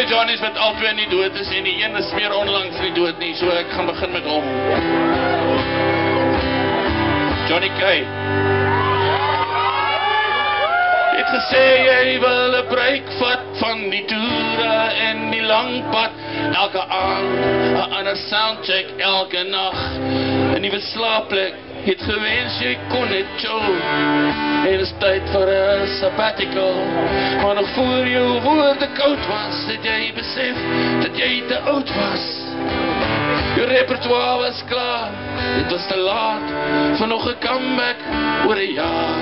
Johnnies wat al twee nie dood is en die een is meer onlangs nie dood nie, so ek gaan begin met hom. Johnny K. Het gesê jy wil 'n break vat van die toere en die lang pad, elke aand 'n ander soundcheck, elke nag 'n nuwe slaapplek. Het gewens jy kon net chill en is tyd vir 'n sabbatical. Maar nog voor jou woorde koud was, het jy besef dat jy te oud was. Jou repertoire was klaar, dit was te laat vir nog 'n comeback oor 'n jaar.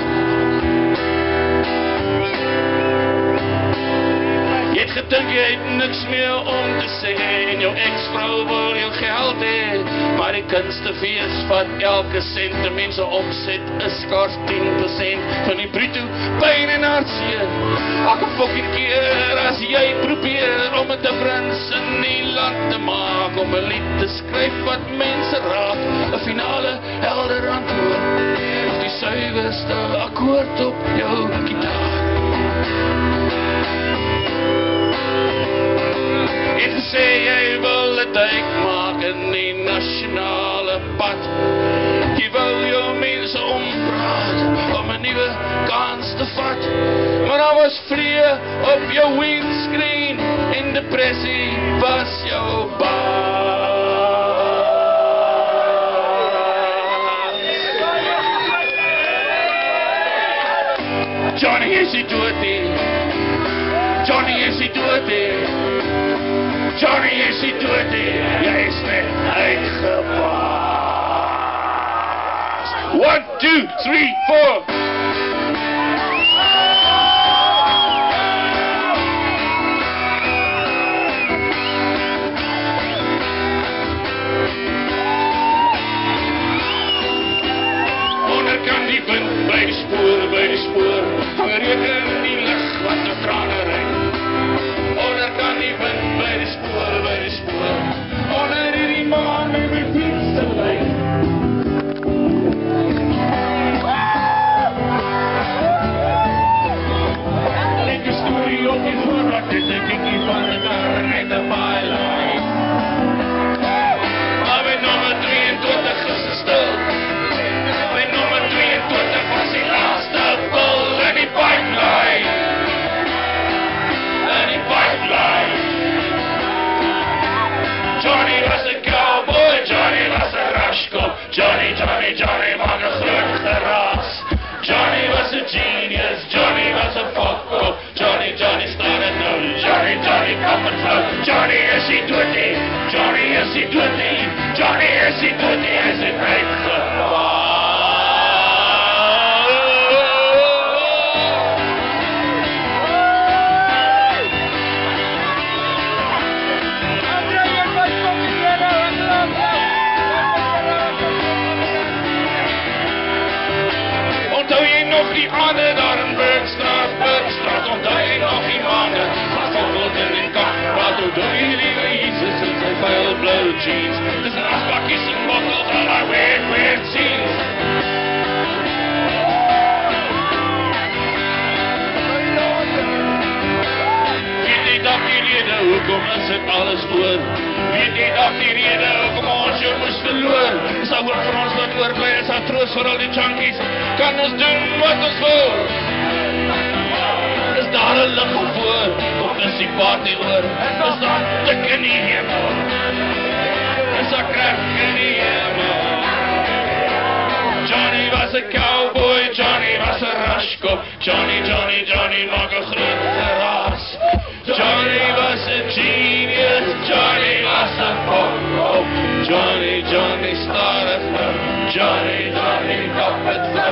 Jy het gedink jy het niks meer om te sê en jou ex-vrou wil jou geld hê, maar die kunstefees vat elke cent. Die mense omset is skaars 10% van die bruto pyn en hartseer. Elke fucking keer as jy probeer om het 'n prins in die land te maak, om 'n lied te skryf wat mense raak, 'n finale helder antwoord of die suiwerste akkoord op jou gitaar. Het gesê jy wil 'n duik maak in die nasionale pad. Jy wil jou mense ompraat om 'n nuwe kans te vat. Maar daar was vlee op jou windscreen en depressie was jou baas. Johnny is die dood nie. Johnny is die dood nie. Johnny is die dood nie, jy is net uitgepaas. 1, 2, 3, 4. Onderkant die wind by die spoor, hang reken die lig wat die trane reik. Onderkant die wind by die spoor, onder die maan met my fiets te lyk. Net die storie op die voorraad, dit ek nie van die daar net een byline. Maar by nummer 22 is het stil. By nummer 22 was die laaste bul in die pipeline. Johnny was 'n cowboy, Johnny was 'n rashkop. Johnny maak 'n groot geraas. Johnny was 'n genius, Johnny was 'n fuck-up. Johnny staan en nou, Johnny kom en vlou. Johnny is die dood nie, Johnny is die dood nie, Johnny is die dood nie, is het uitgepaas. Die ander daar in Burgstraat, onthou jy nog die maande, gevokkeld in die kak, wat onthou jy liewe Jesus in sy vuil blauw jeans, dis een asbakkies en bottels, al die weird scenes. Weet jy dat die rede, hoekom is het alles oor? Weet jy dat die rede, hoekom ons jou moes verloor? Is daar hoop vir ons wat oorblij, is daar troos vir al die junkies? Kan ons doen wat ons wil? Is daar een licht voor, of is die party oor? Is daar tik in die hemel? Is daar krek in die hemel? Johnny was een cowboy, Johnny was een rashkop. Johnny maak een groot geraas. Johnny was een genius, Johnny was een fuck-up. Johnny starig nou, Johnny kap het